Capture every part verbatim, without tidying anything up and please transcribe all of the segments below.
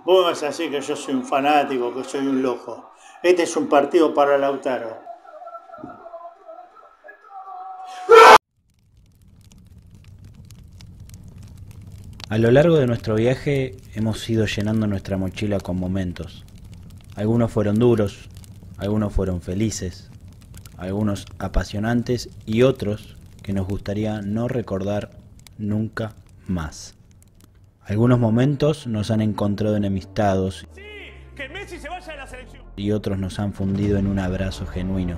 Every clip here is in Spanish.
Vos vas a decir que yo soy un fanático, que soy un loco. Este es un partido para Lautaro. A lo largo de nuestro viaje hemos ido llenando nuestra mochila con momentos. Algunos fueron duros, algunos fueron felices, algunos apasionantes y otros que nos gustaría no recordar nunca más. Algunos momentos nos han encontrado enemistados Sí, que Messi se vaya de la selección. Y otros nos han fundido en un abrazo genuino.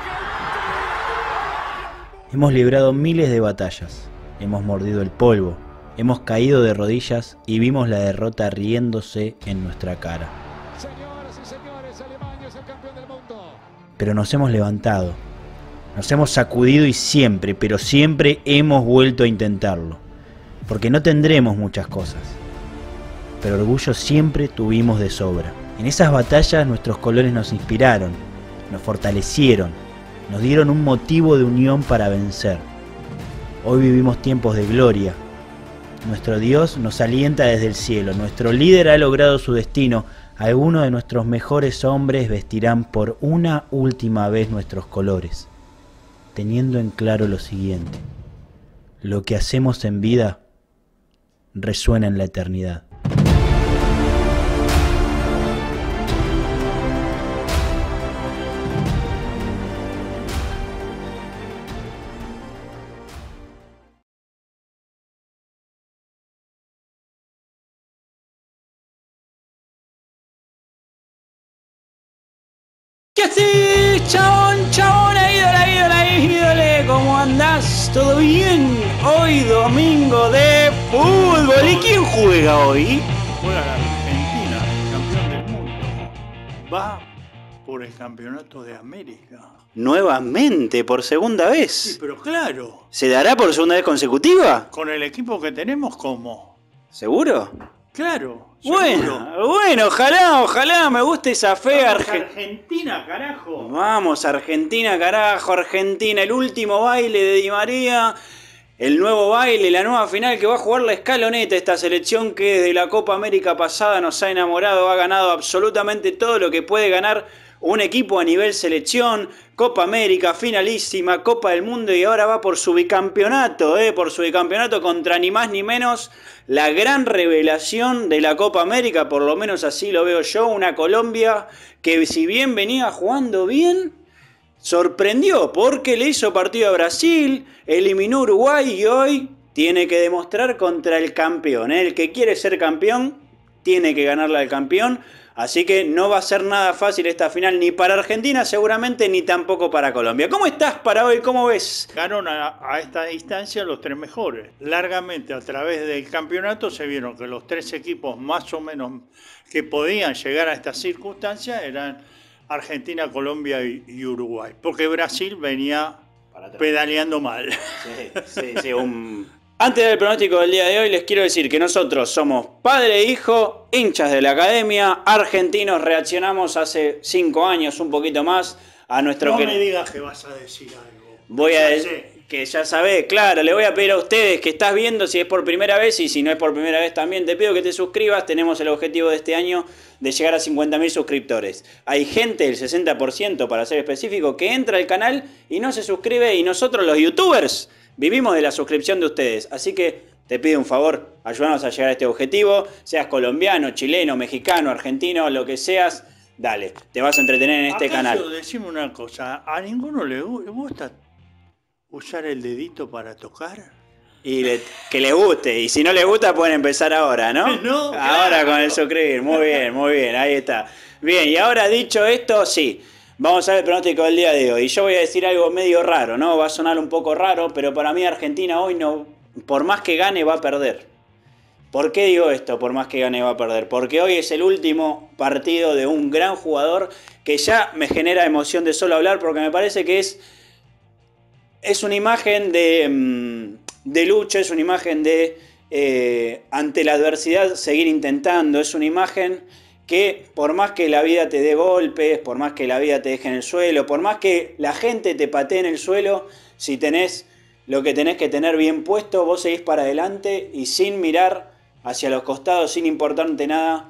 Hemos librado miles de batallas, hemos mordido el polvo, hemos caído de rodillas y vimos la derrota riéndose en nuestra cara. Señoras y señores, Alemania es el campeón del mundo. Pero nos hemos levantado, nos hemos sacudido y siempre, pero siempre hemos vuelto a intentarlo. Porque no tendremos muchas cosas, pero orgullo siempre tuvimos de sobra. En esas batallas nuestros colores nos inspiraron, nos fortalecieron, nos dieron un motivo de unión para vencer. Hoy vivimos tiempos de gloria. Nuestro Dios nos alienta desde el cielo, nuestro líder ha logrado su destino. Algunos de nuestros mejores hombres vestirán por una última vez nuestros colores, teniendo en claro lo siguiente: lo que hacemos en vida resuena en la eternidad. ¿Qué haces, chabón, chabona, ídola, ídola, ídole? ¿Cómo andás? ¿Todo bien? Hoy domingo de fútbol. ¿Y quién juega hoy? Juega la Argentina, campeón del mundo. Va por el campeonato de América. Nuevamente, por segunda Sí, vez. pero claro, ¿Se dará por segunda vez consecutiva? con el equipo que tenemos, ¿cómo? ¿Seguro? Claro. Bueno, seguro. bueno, ojalá, ojalá, me gusta esa fe. Vamos a Arge- Argentina, carajo. Vamos, Argentina, carajo, Argentina, el último baile de Di María, el nuevo baile, la nueva final que va a jugar la escaloneta, esta selección que desde la Copa América pasada nos ha enamorado, ha ganado absolutamente todo lo que puede ganar un equipo a nivel selección, Copa América, finalísima, Copa del Mundo y ahora va por su bicampeonato, eh, por su bicampeonato contra ni más ni menos la gran revelación de la Copa América, por lo menos así lo veo yo, una Colombia que si bien venía jugando bien, sorprendió porque le hizo partido a Brasil, eliminó a Uruguay y hoy tiene que demostrar contra el campeón, ¿eh? El que quiere ser campeón tiene que ganarle al campeón. Así que no va a ser nada fácil esta final ni para Argentina seguramente ni tampoco para Colombia. ¿Cómo estás para hoy? ¿Cómo ves? Ganaron a, a esta distancia los tres mejores. Largamente a través del campeonato se vieron que los tres equipos más o menos que podían llegar a estas circunstancias eran Argentina, Colombia y, y Uruguay. Porque Brasil venía pedaleando mal. Sí, sí, sí, un... Antes del pronóstico del día de hoy les quiero decir que nosotros somos padre e hijo, hinchas de la academia, argentinos, reaccionamos hace cinco años, un poquito más, a nuestro... No que... me digas que vas a decir algo. Voy a Ya decir sé. que ya sabés, claro, le voy a pedir a ustedes que estás viendo si es por primera vez y si no es por primera vez también te pido que te suscribas. Tenemos el objetivo de este año de llegar a cincuenta mil suscriptores. Hay gente, el sesenta por ciento para ser específico, que entra al canal y no se suscribe y nosotros los youtubers vivimos de la suscripción de ustedes. Así que te pido un favor, ayúdanos a llegar a este objetivo, seas colombiano, chileno, mexicano, argentino, lo que seas. Dale, te vas a entretener en este ¿Acaso, canal. decime una cosa, ¿a ninguno le gu- le gusta usar el dedito para tocar? Y le- que les guste, y si no les gusta pueden empezar ahora, ¿no? No, ahora claro. con el suscribir, muy bien, muy bien, ahí está. Bien, y ahora dicho esto, sí, vamos a ver el pronóstico del día de hoy. Y yo voy a decir algo medio raro, ¿no? Va a sonar un poco raro, pero para mí Argentina hoy no, por más que gane, va a perder. ¿Por qué digo esto? Por más que gane, va a perder. Porque hoy es el último partido de un gran jugador que ya me genera emoción de solo hablar, porque me parece que es, es una imagen de, mm, de lucha, es una imagen de, eh, ante la adversidad, seguir intentando. Es una imagen que por más que la vida te dé golpes, por más que la vida te deje en el suelo, por más que la gente te patee en el suelo, si tenés lo que tenés que tener bien puesto, vos seguís para adelante y sin mirar hacia los costados, sin importarte nada,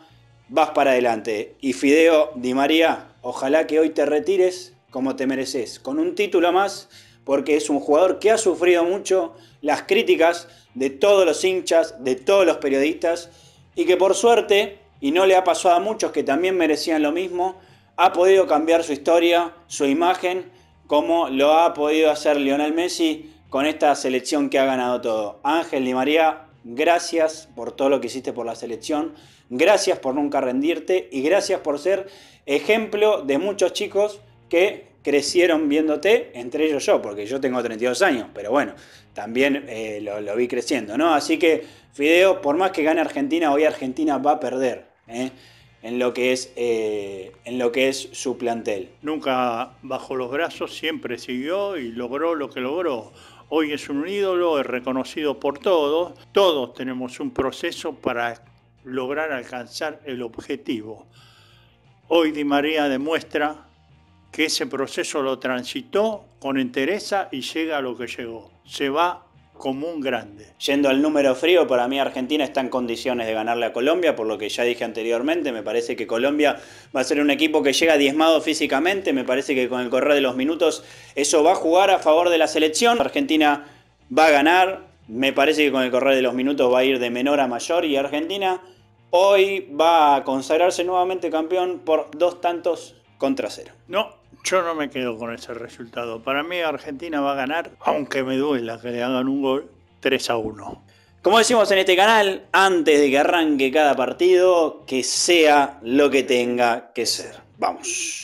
vas para adelante. Y Fideo Di María, ojalá que hoy te retires como te mereces, con un título más, porque es un jugador que ha sufrido mucho las críticas de todos los hinchas, de todos los periodistas, y que por suerte, y no le ha pasado a muchos que también merecían lo mismo, ha podido cambiar su historia, su imagen, como lo ha podido hacer Lionel Messi con esta selección que ha ganado todo. Ángel Di María, gracias por todo lo que hiciste por la selección, gracias por nunca rendirte y gracias por ser ejemplo de muchos chicos que crecieron viéndote, entre ellos yo, porque yo tengo treinta y dos años, pero bueno, también eh, lo, lo vi creciendo, ¿no? Así que, Fideo, por más que gane Argentina, hoy Argentina va a perder, ¿eh? en, lo que es, eh, en lo que es su plantel. Nunca bajó los brazos, siempre siguió y logró lo que logró. Hoy es un ídolo, es reconocido por todos. Todos tenemos un proceso para lograr alcanzar el objetivo. Hoy Di María demuestra que ese proceso lo transitó con entereza y llega a lo que llegó. Se va como un grande. Yendo al número frío, para mí Argentina está en condiciones de ganarle a Colombia, por lo que ya dije anteriormente. Me parece que Colombia va a ser un equipo que llega diezmado físicamente. Me parece que con el correr de los minutos eso va a jugar a favor de la selección. Argentina va a ganar. Me parece que con el correr de los minutos va a ir de menor a mayor. Y Argentina hoy va a consagrarse nuevamente campeón por dos tantos contra cero. No, yo no me quedo con ese resultado. Para mí Argentina va a ganar, aunque me duela que le hagan un gol, tres a uno. Como decimos en este canal, antes de que arranque cada partido, que sea lo que tenga que ser. Vamos.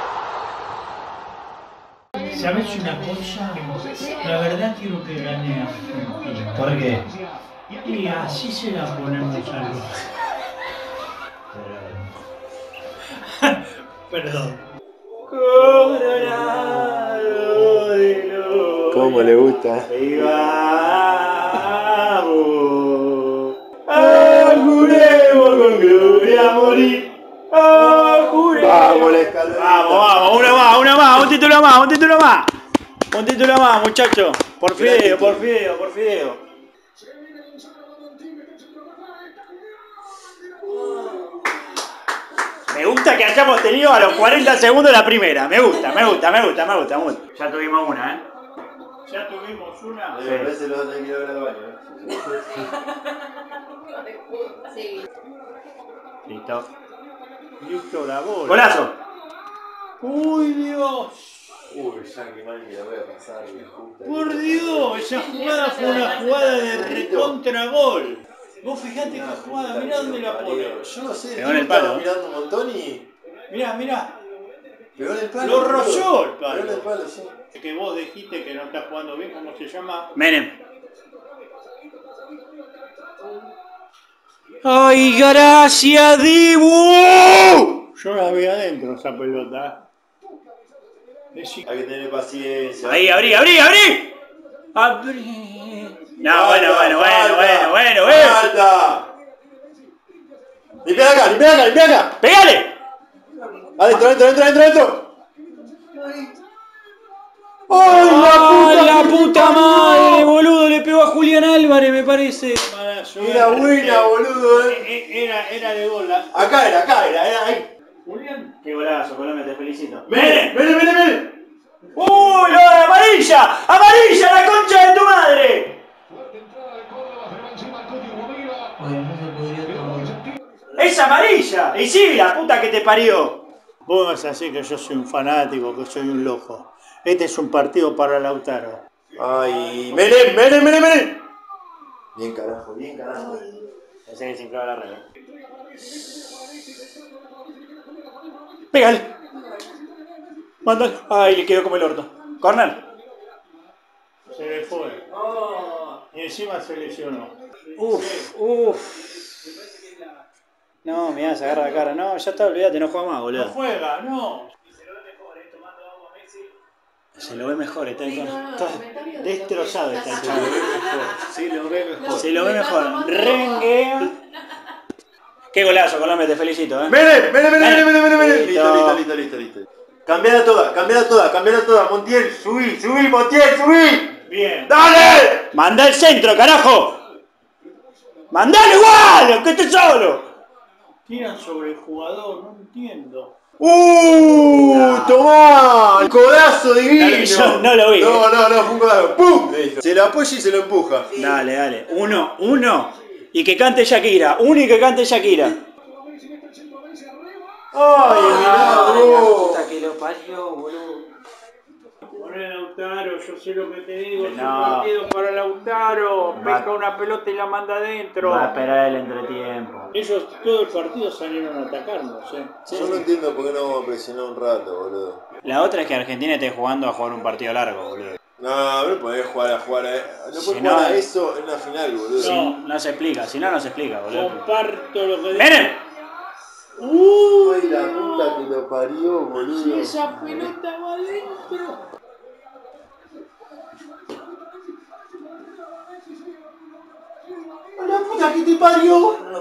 ¿Sabes una cosa? La verdad quiero que gane Argentina. ¿Por qué? Y así se la ponemos a los... Perdón. Coronado de gloria. ¿Cómo le gusta? Y vamos a juremos con gloria a morir. A juremos. Vamos, la escalera. Vamos, vamos, una más, una más, un título más, un título más. Un título más, muchachos. Por Fideo, por Fideo, por Fideo. Me gusta que hayamos tenido a los cuarenta segundos la primera. Me gusta, me gusta, me gusta, me gusta, me gusta. Ya tuvimos una, ¿eh? Ya tuvimos una. Me parece lo otro que ir al baño. Sí. Listo. Listo, la bola. ¡Golazo! ¡Uy, Dios! Uy, ya que mal que la voy a pasar. Puta. Por Dios, esa jugada fue una jugada de recontragol. Vos fijate qué jugada, mirá dónde la pone. Yo no sé, Pegó en el yo estaba palo. mirando un montón y... Mirá, mirá. Pegó en el palo. Lo rozó el Pegó en el palo. palo, sí. Que vos dijiste que no estás jugando bien, ¿cómo se llama? Menem. ¡Ay, gracias, Dibu! Yo la vi adentro esa pelota. Es... Hay que tener paciencia. Ahí, abrí, abrí, abrí. Abrí. No, bueno, bueno, bueno, bueno, bueno, bueno. ¡Falta! ¡Limpia acá, limpia acá, limpia acá! ¡Pégale! ¡Adentro, adentro, adentro, adentro, adentro! ¡Ay, la puta madre, boludo! Le pegó a Julián Álvarez, me parece. Era buena, boludo, eh. Era, era de gol. la- Acá era, acá era, era ahí. Julián. Qué golazo, Colombia, te felicito. ¡Vene, vene, vene, vene! ¡Uy, no, amarilla! ¡Amarilla, la concha de tu madre! ¡Es amarilla! ¡Y sí, la puta que te parió! Vos vas a decir que yo soy un fanático, que soy un loco. Este es un partido para Lautaro. Ay, Menem, Menem, Menem, Menem. Bien carajo, bien carajo. Pensé que se inflaba la regla. ¡Pégale! Mándale. ¡Ay, le quedó como el orto! ¡Corner! Se le fue. Y encima se lesionó. Uf, uf. No, mirá, se agarra la cara. No, ya está, olvídate, no juega más, No boludo. juega, no. Se lo ve mejor, está, Sí, no, no, está comentario de destrozado lo está que el está chaval. Sí, lo ve mejor. Se lo ve mejor. Renguea. Qué golazo, Colombia, te felicito, eh. Menem, Menem, Menem, Menem, Menem, Menem. Listo. Listo, listo, listo, listo, listo. Cambiala toda, cambiala toda, cambiala toda. Montiel, subí, subí, Montiel, subí. Bien. ¡Dale! ¡Manda el centro, carajo! ¡Mandalo igual! ¡Que esté solo! Tiran sobre el jugador, no entiendo. ¡Uh! No. ¡Tomá! ¡El codazo divino! No, yo no lo vi, No, eh. no, no, fue un codazo. ¡Pum! Le hizo. Se lo apoya y se lo empuja. Dale, dale. Uno, uno. Y que cante Shakira. Uno y que cante Shakira. ¡Ay, mirá, vos! Puta que lo parió, boludo. Poné Lautaro, yo sé lo que te digo, es un No. partido para Lautaro, Va. pesca una pelota y la manda adentro. Va a esperar el entretiempo. Ellos todo el partido salieron a atacarnos, ¿eh? Yo no entiendo por qué no vamos a presionar un rato, boludo. La otra es que Argentina esté jugando a jugar un partido largo, boludo. No, no podés jugar a jugar a... No podés Si jugar no- a eso en una final, boludo. No. No se explica, si no, no se explica, boludo. Comparto lo que digo. ¡Miren! ¡Uh! Ay, la puta que lo parió, boludo. Si esa pelota va adentro. ¡Ay, la puta que te parió! No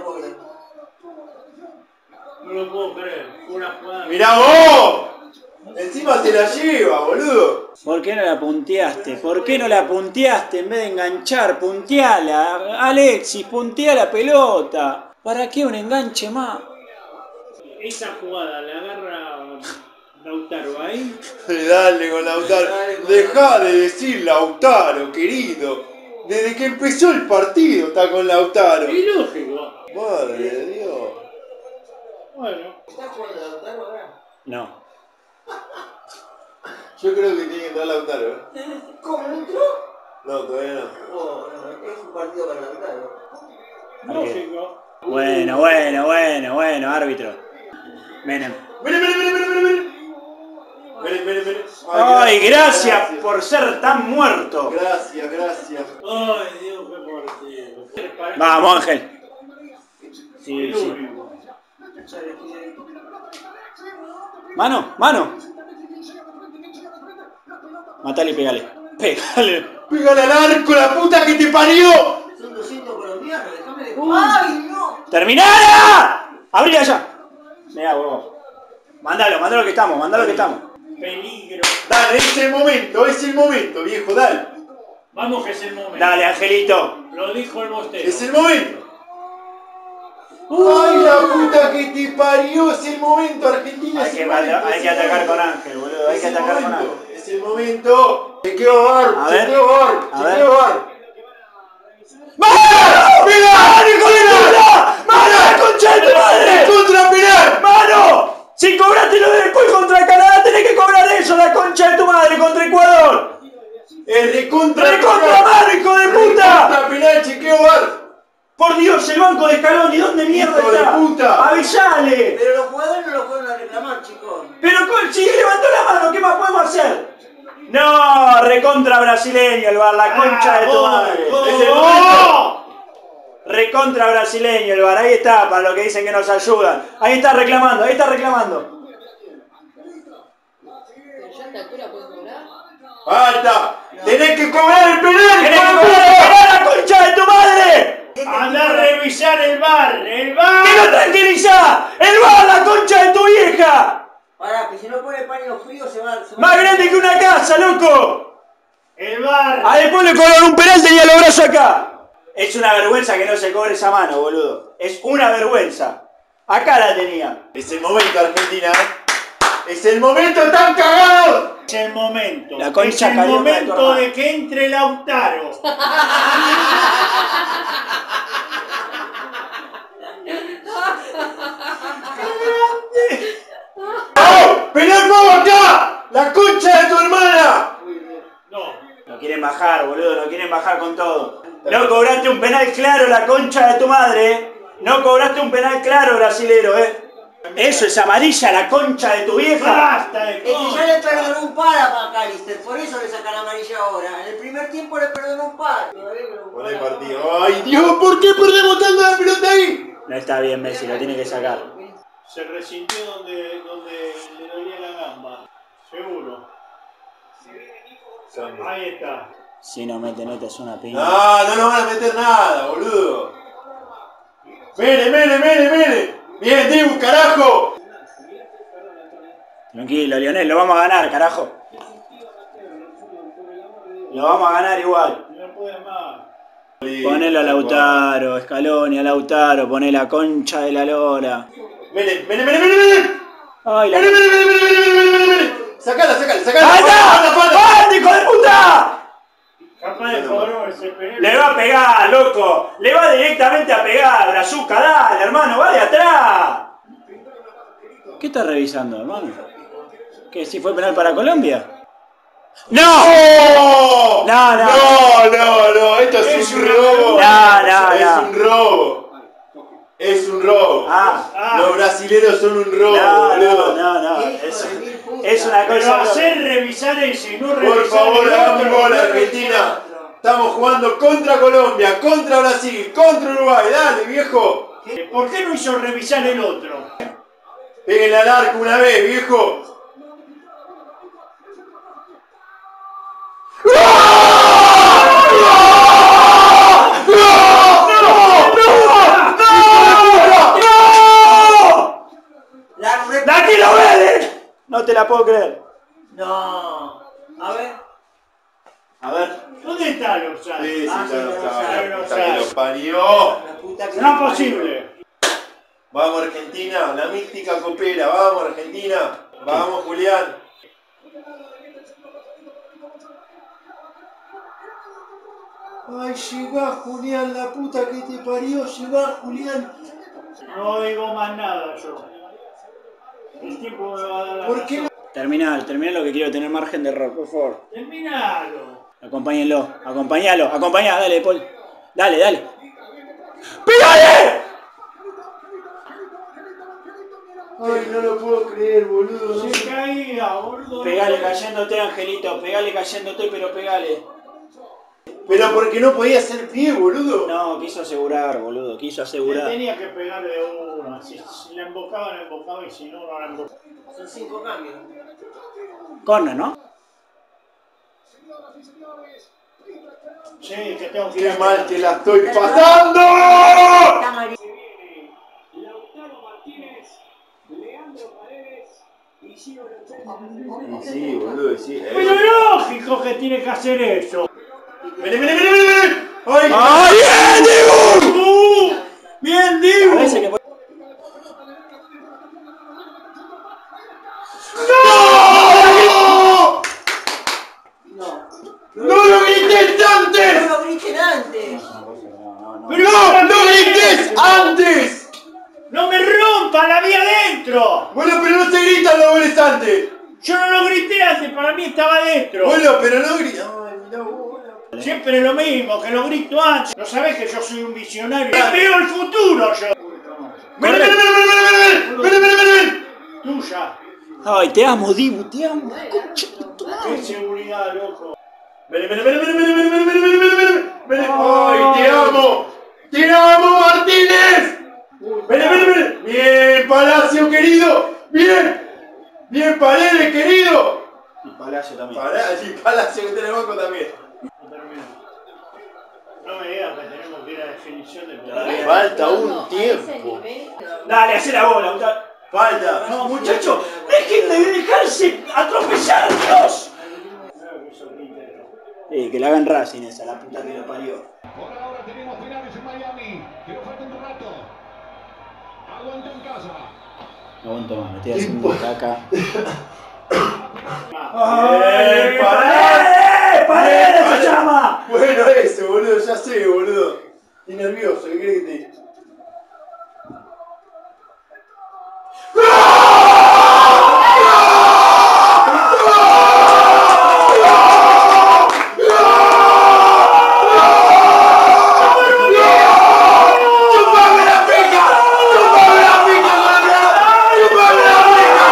lo puedo creer. Una jugada. ¡Mirá vos! Encima se la lleva, boludo. ¿Por qué no la punteaste? ¿Por qué no la punteaste en vez de enganchar? Punteala, Alexis, puntea la pelota. ¿Para qué un enganche más? Esa jugada la agarra Lautaro ahí. Dale con Lautaro. Dejá de decir Lautaro, querido. Desde que empezó el partido está con Lautaro. Y lógico. Madre de Dios. Bueno. No. Yo creo que tiene que entrar Lautaro, ¿eh? ¿Cómo no entró? No, todavía no. Oh, no, es un partido para Lautaro. Lógico. Bueno, bueno, bueno, bueno, árbitro. Menem. ¡Vení, vení, vení, vení, vení! Vení, vení, vení. Ay, gracias por ser tan muerto. Gracias, gracias. Ay, Dios, qué partido. Vamos, Ángel. Sí, El sí. único. Mano, mano. Matale y pegale. Pegale. ¡Pégale al arco, la puta que te parió! Son doscientos colombianos, déjame de... ¡Ay, no! ¡Terminala! ¡Abrí allá! Mirá, huevo. Mándalo, mándalo que estamos, mándalo que estamos. Peligro. Dale, es el momento, es el momento, viejo, dale. Vamos que es el momento. Dale, Angelito. Lo dijo el bostero. Es el momento. ¡Ay, la puta que te parió! Es el momento, Argentina. Hay es que, el momento, hay es que el atacar momento. con Ángel, boludo. Hay Es que el atacar con momento, Ángel. es el momento. Chequeo bar, A ver, chequeo bar, a ver. chequeo bar. ¡Mano! ¡Mira! hijo de puta! ¡Mano, la concha de tu madre! ¡Contra penal! ¡Mano! Si cobraste lo de después contra Canadá, tenés que cobrar eso, la concha de tu madre, contra Ecuador. ¡El recontra ¡Recontra mano, hijo de puta! ¡Contra penal, chequeo bar! Por Dios, el banco de Scaloni, ¿dónde mierda ¡Hijo de está? puta! ¡Avisale! Pero los jugadores no lo fueron a reclamar, chicos. Pero con- si levantó la mano, ¿qué más podemos hacer? No, recontra brasileño el bar, la concha de tu gol, madre. gol. Es el momento. Recontra brasileño el bar, ahí está, para los que dicen que nos ayudan. Ahí está reclamando, ahí está reclamando. Pero ya a esta altura puede cobrar. ¡Basta! ¡Tenés que cobrar el penal! ¡Tenés que hijo de cobrar puta! la concha de tu madre! Anda a revisar el bar. El bar. ¡Que lo tranquiliza! ¡El bar, la concha de tu vieja! Pará, que si no pone paño frío se va... Se va ¡Más grande que una casa, loco! El bar. A después le cobraron un penal, tenía los brazos acá. Es una vergüenza que no se cobre esa mano, boludo. Es una vergüenza. Acá la tenía. Es el momento, Argentina. Es el momento, tan cagado. Es el momento. La concha es el caliente de tu momento hermano. de que entre Lautaro. ¡Oh! ¡Penal nuevo acá! ¡La concha de tu hermana! No. No quieren bajar, boludo, no quieren bajar con todo. No cobraste un penal claro, la concha de tu madre, eh. No cobraste un penal claro, brasilero, eh. Eso es amarilla, la concha de tu vieja. Basta de Es que ya cosas. le perdonó un par a McAllister, por eso le sacan amarilla ahora. En el primer tiempo le perdonó un par. Todavía me lo Pon el partido. ¡Ay, Dios! ¿Por qué perdemos tanto la pelota ahí? No está bien, Messi, lo tiene que sacar. Se resintió donde, donde le dolía la gamba. Seguro. Ahí está. Si no mete neta es una piña. No, no nos van a meter nada, boludo. ¡Mire, mire, mire, mire! ¡Bien, Dibu, carajo! Tranquilo, Lionel, lo vamos a ganar, carajo. Lo vamos a ganar igual. No puede más. Ponelo a Lautaro, Scaloni, a Lautaro, poné la concha de la lora. Vene, vene, vene, vene, vene. Ay, la... Vene, vene, vene, vene, vene, vene, vene. Sacala, sacala, sacala. ¡Ahí está! ¡Vale, hijo de puta! Capaz de cobrar ese penal. Le va a pegar, loco. Le va directamente a pegar, Brazuca, dale, hermano, va de atrás. ¿Qué estás revisando, hermano? ¿Qué, si fue penal para Colombia? ¡No! ¡No! No, no. No, no, no. Esto es, Es un una robo. No, no, es no. un robo. Es un robo. Ah, ah. Los brasileros son un robo, No, boludo. no, no, no. Es, es una Pero cosa... hacer revisar ese y no revisar Por favor, el hagan un otro, gol, no Argentina. Estamos jugando contra Colombia, contra Brasil, contra Uruguay. Dale, viejo. revisar. ¿Por qué no hizo revisar el otro? Peguen al arco una vez, viejo. La re- ¡Aquí lo ves! No te la puedo creer. No. A ver. A ver. ¿Dónde está el offside? Sí, sí, Ah, ya sí, lo ya sabe. lo La sabe. puta que lo parió. La puta que No es te posible. Vamos, Argentina. La mística coopera. Vamos, Argentina. Vamos, Julián. Ay, llegá, Julián, la puta que te parió. Llegá, Julián. No digo más nada yo. El tiempo me va a dar la ¿Por qué razón. Terminal, terminal lo que quiero tener margen de error, por favor. Terminalo. Acompáñenlo, acompáñalo, acompañá, dale, Paul. Dale, dale. ¡Pégale! Ay, no lo puedo creer, boludo. No Se sé. caía, boludo. Pegale cayéndote, Angelito, pegale cayéndote, pero pegale. Pero porque no podía hacer pie, boludo. No, quiso asegurar, boludo, quiso Le asegurar. tenía que pegar de una. Si, si la embocaba, la embocaba y si no, no la embocaba. Son cinco cambios. Corner, ¿no? Sí, que tengo que Qué ir. mal que la estoy pasando. Está María. Sí, boludo, sí. eh. Pero lógico que tiene que hacer eso. ¡Vene, vene, vene, vene, vene! ¡Ay! ¡Ay, bien, Dibu! ¡Uh! ¡Bien, Dibu! Parece que... ¡No! No. ¡No lo grites No antes! lo griten antes. Pero ¡No! ¡No grites antes! ¡No me rompa la vía adentro! Bueno, pero no se gritan los goles antes. Yo no lo grité antes, para mí estaba adentro. Bueno, pero no grites. Ay, mirá vos. Siempre lo mismo, que lo grito antes. ¿No sabés que yo soy un visionario? ¡Veo el futuro yo! ¡Vene, vene, vene, vene, vene, vene, vene, vene, vene! Tuya. Ay, te amo, Dibu, te amo. Concha de tu ¡Qué madre. seguridad, loco! ¡Vene, vene, vene, vene, vene, vene, vene, vene, vene, vene, vene! ¡Ay, te amo! ¡Te amo, Martínez! ¡Vene, vene, vene! ¡Bien, Palacio, querido! ¡Bien! ¡Bien, Paredes, querido! Y Palacio también. Palacio, y Palacio que tiene el banco también. No me digas que tenemos que ir a definición de Todavía. Falta un A ese tiempo. nivel, Dale, hacé la bola, Lautaro. Falta. No, muchachos, dejen de dejarse atropellar, Dios. Sí, que la hagan Racing esa, la puta que lo parió. Por ahora tenemos finales en Miami, pero falta un rato. Aguanta en casa. No aguanto más, me estoy haciendo caca. ¡Ay, ¡Eh! ¡Paredes se llama! Bueno, eso, boludo, ya sé, boludo. Estoy nervioso, ¿qué crees que te diga? ¡Chupame la pica! ¡Chupame la pica, Julián! ¡Chupame la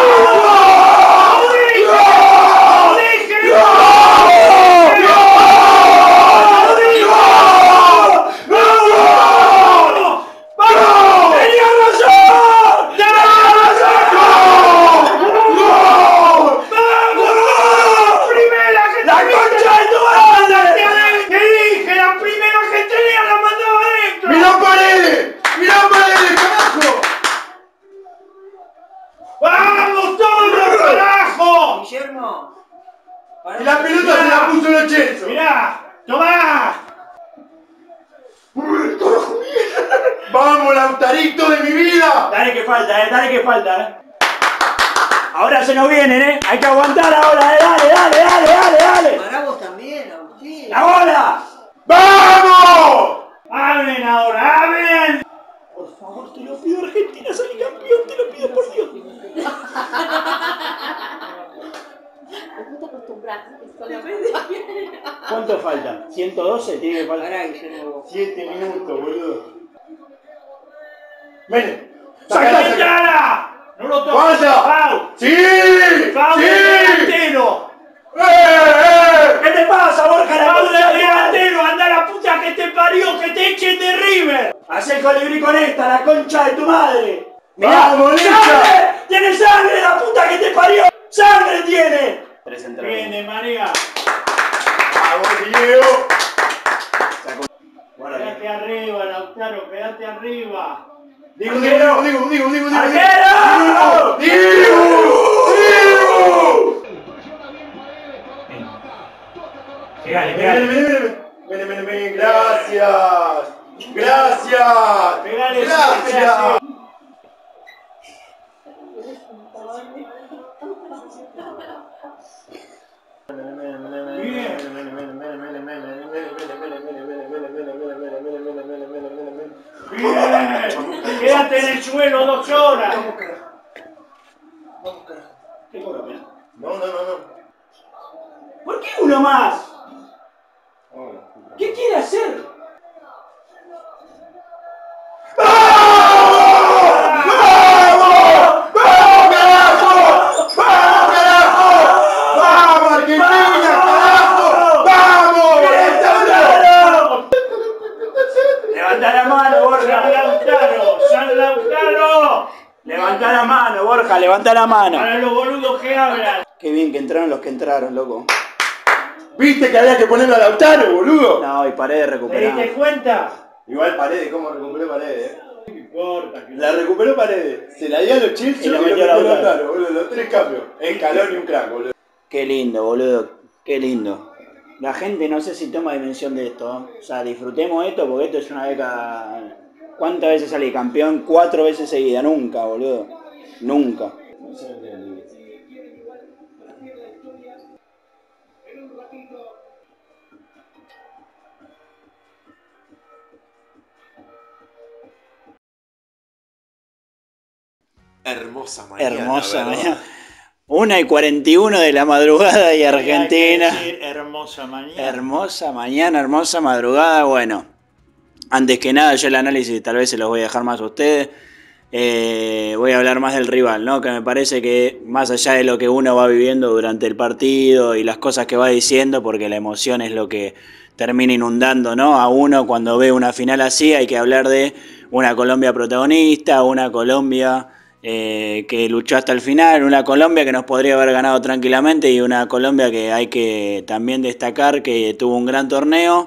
¡Mirá Paredes! ¡Mirá Paredes, carajo! ¡Vamos todos, carajo! Guillermo. Y la pelota se la puso el Chelso. Mirá, tomá. ¡Vamos, Lautarito de mi vida! Dale que falta, eh, dale que falta, eh. Ahora se nos vienen, eh. Hay que aguantar ahora, eh. Dale, dale, dale, dale, dale. Para vos también, Agustín. ¡La bola! ¡Vamos! ¡Hablen ahora, hablen! Por favor, te lo pido, Argentina, salí campeón, te lo pido por Dios. Después te acostumbras. ¿Cuánto falta? ¿ciento doce? Tiene que faltar. Pará, que yo no... Siete minutos, boludo. Ven. ¡Saca! ¡No lo toques! ¡Vaya! ¡Fau! ¡Sí! ¡Fau ¡Sí! del delantero! ¡Eh, eh! ¿Qué te pasa, Borja? La ¡Fau concha del de tu madre? delantero! ¡Anda la puta que te parió! ¡Que te echen de River! Haz el colibrí con esta, la concha de tu madre. ¡Vamos, Licha! ¡Sangre! ¡Tiene sangre la puta que te parió! ¡Sangre tiene! Tres Viene, María. ¡Vamos, Diego! Quédate arriba, Lautaro, quédate arriba. Digo, digo, digo, digo, digo, digo, digo. ¡Arquero! ¡Diego! ¡Diego! Pegale, Ven, ven, ven, ven, ven, ven, gracias. Gracias. Pegale, Gracias. Bien. Quédate en el suelo dos horas. No, no, no, no. ¿Por qué uno más? ¿Qué quiere hacer? Levanta la mano, Borja. San Lautaro, San Lautaro. Levanta la mano, Borja, levanta la mano. Para los boludos que hablan. Qué bien que entraron los que entraron, loco. ¿Viste que había que ponerlo a Lautaro, boludo? No, y Paredes ¿Te recuperando. diste cuenta? Igual Paredes, ¿cómo recuperó Paredes? Eh? No importa. Que... La recuperó Paredes. Se la dio a los Chelsea Y y la lo metió metió a Lautaro. Lautaro, boludo. Los tres cambios. Escalón y un crack, boludo. Qué lindo, boludo. Qué lindo. La gente no sé si toma dimensión de esto. ¿eh? O sea, disfrutemos esto porque esto es una beca. ¿Cuántas veces salí campeón? Cuatro veces seguidas. Nunca, boludo. Nunca. Hermosa mañana. Hermosa ¿verdad? mañana. Una y cuarenta y uno de la madrugada y Argentina. Hay que decir, hermosa mañana. Hermosa mañana, hermosa madrugada. Bueno, antes que nada, yo el análisis tal vez se los voy a dejar más a ustedes. Eh, voy a hablar más del rival, ¿no? Que me parece que más allá de lo que uno va viviendo durante el partido y las cosas que va diciendo, porque la emoción es lo que termina inundando, ¿no? A uno cuando ve una final así, hay que hablar de una Colombia protagonista, una Colombia eh, que luchó hasta el final, una Colombia que nos podría haber ganado tranquilamente y una Colombia que hay que también destacar que tuvo un gran torneo.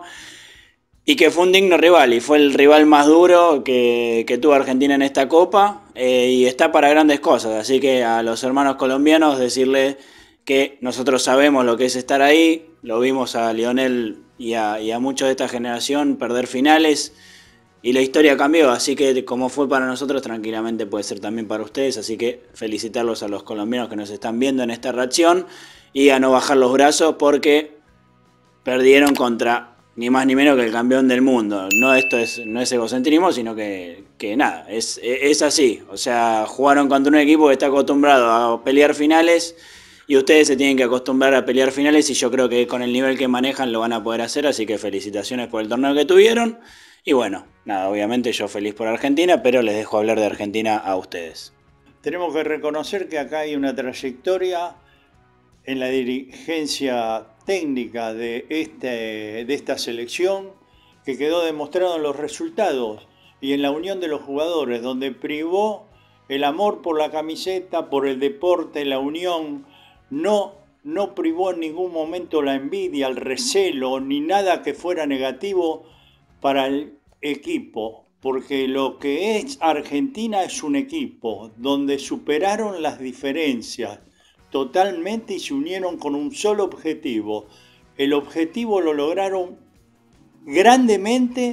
Y que fue un digno rival, y fue el rival más duro que, que tuvo Argentina en esta Copa, eh, y está para grandes cosas. Así que a los hermanos colombianos decirles que nosotros sabemos lo que es estar ahí, lo vimos a Lionel y a, y a muchos de esta generación perder finales, y la historia cambió, así que como fue para nosotros, tranquilamente puede ser también para ustedes. Así que felicitarlos a los colombianos que nos están viendo en esta reacción, y a no bajar los brazos porque perdieron contra... ni más ni menos que el campeón del mundo. No, esto es, no es egocentrismo, sino que, que nada, es, es así. O sea, jugaron contra un equipo que está acostumbrado a pelear finales y ustedes se tienen que acostumbrar a pelear finales, y yo creo que con el nivel que manejan lo van a poder hacer, así que felicitaciones por el torneo que tuvieron. Y bueno, nada, obviamente yo feliz por Argentina, pero les dejo hablar de Argentina a ustedes. Tenemos que reconocer que acá hay una trayectoria en la dirigencia técnica de, este, de esta selección que quedó demostrado en los resultados y en la unión de los jugadores, donde privó el amor por la camiseta, por el deporte, la unión, no, no privó en ningún momento la envidia, el recelo, ni nada que fuera negativo para el equipo, porque lo que es Argentina es un equipo donde superaron las diferencias totalmente y se unieron con un solo objetivo. El objetivo lo lograron grandemente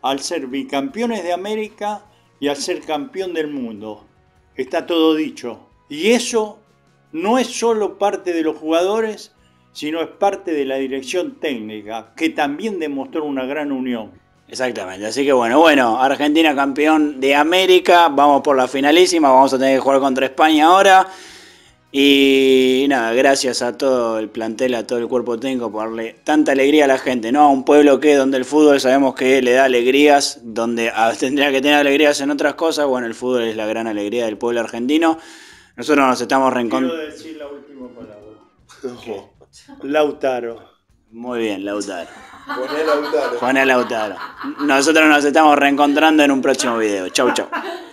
al ser bicampeones de América y al ser campeón del mundo. Está todo dicho. Y eso no es solo parte de los jugadores, sino es parte de la dirección técnica, que también demostró una gran unión. Exactamente, así que bueno, bueno, Argentina campeón de América, vamos por la finalísima, vamos a tener que jugar contra España ahora. Y nada, gracias a todo el plantel, a todo el cuerpo técnico por darle tanta alegría a la gente, ¿no? A un pueblo que donde el fútbol sabemos que le da alegrías, donde tendría que tener alegrías en otras cosas, bueno, el fútbol es la gran alegría del pueblo argentino. Nosotros nos estamos reencontrando. Quiero decir la última palabra. Lautaro. Muy bien, Lautaro. Poné Lautaro. Poné Lautaro. Nosotros nos estamos reencontrando en un próximo video. Chau, chau.